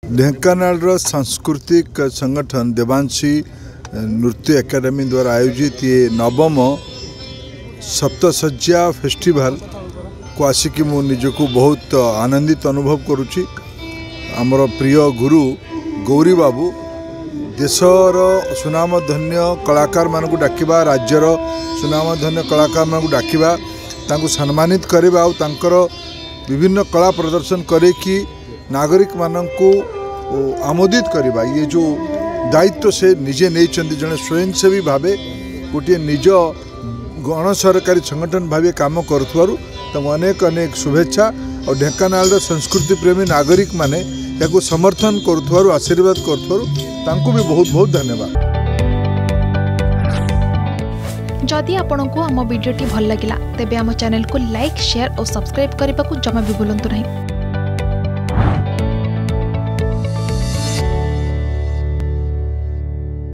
ढेंकानाल सांस्कृतिक संगठन देवांशी नृत्य एकेडमी द्वारा आयोजित ये नवम सप्तशज्या फेस्टिवल को आसिक मु निजको बहुत आनंदित अनुभव करुच्ची। आमर प्रिय गुरु गौरी बाबू देशर सुनामधन्य कलाकार मानक डाकिबा, राज्यर सुनामधन्य कलाकार मानक डाकिबा, तांको सम्मानित करबा और तांकर विभिन्न कला प्रदर्शन करे कि नागरिक मानक आमोदित करबा, ये जो दायित्व से निजे नहीं जड़े स्वयंसेवी भावे गोटे निज गण सरकारी संगठन भाव काम करुथारु अनेक अनेक शुभेच्छा। और ढेंकानाल संस्कृति प्रेमी नागरिक माने या समर्थन करुथारु आशीर्वाद करुथारु तांको भी बहुत बहुत धन्यवाद। जदि आपंक आम भिडी भल लगा तेब आम चैनल को लाइक, शेयर और सब्सक्राइब करने को जमा भी भूलु नहीं।